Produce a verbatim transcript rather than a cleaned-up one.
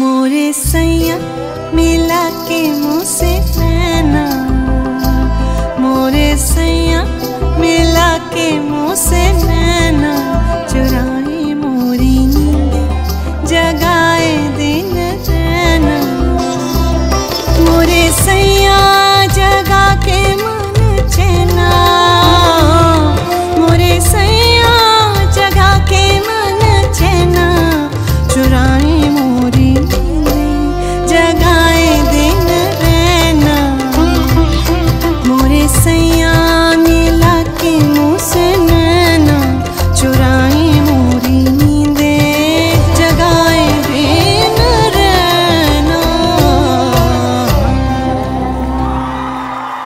मोरे सैया मिला के मुँह से नैना, मोरे सैया मिला के मुँह से नैना।